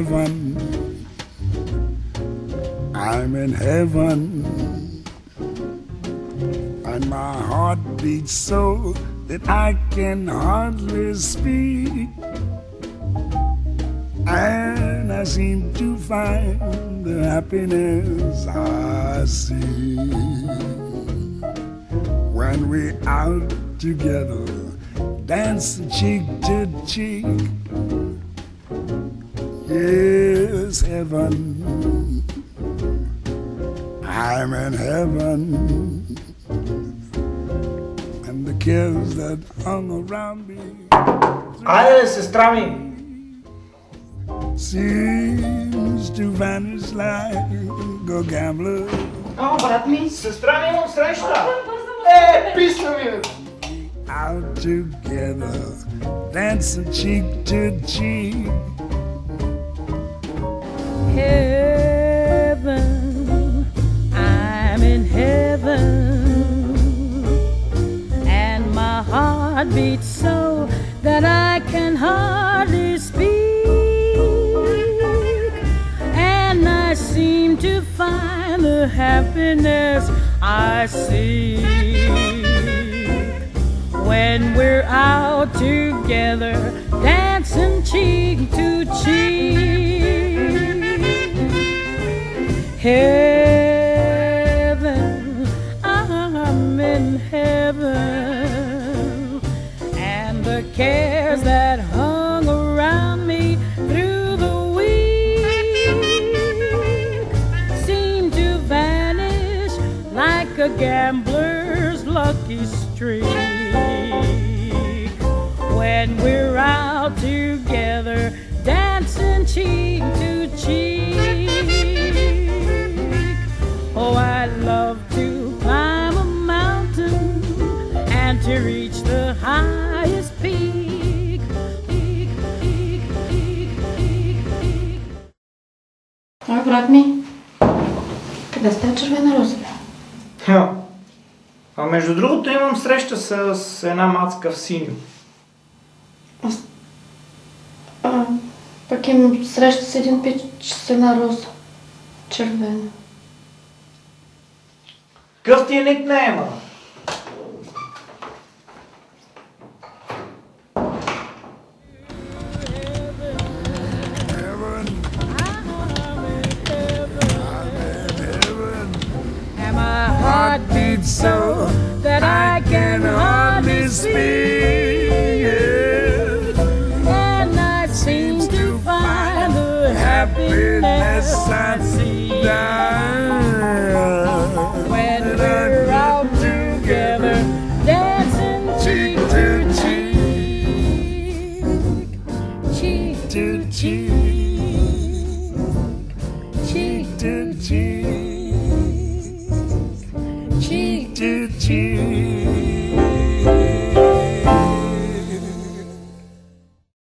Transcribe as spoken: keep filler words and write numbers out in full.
heaven. I'm in heaven. And my heart beats so that I can hardly speak. And I seem to find the happiness I see when we're out together, dancing cheek to cheek. Yes, heaven, I'm in heaven. And the cares that hung around me. Айде, сестра ми! Seems to vanish like a gambler. О, брат ми! Сестра ми, имам среща! Е, писна ми! Out together, dancing cheek to cheek. Heaven, I'm in heaven, and my heart beats so that I can hardly speak, and I seem to find the happiness I seek when we're out together, dancing cheek to cheek. Heaven, I'm in heaven, and the cares that hung around me through the week seem to vanish like a gambler's lucky streak when we're out together, dancing cheek to cheek. Oh, I love to climb a mountain and to reach the highest peak. Peak, peak, peak, peak, peak. Ой, брат ми! Къде сте, червена роза? Ха. А между другото имам среща с една мацка в синьо. Аз... А, пък имам среща с един пич с една роза. Червена. Какъв ти е никнейма? So that I can hardly speak, and I seem to find the happiness I see when we're out together, dancing cheek to cheek, cheek to cheek, cheek to cheek. cheek to cheek.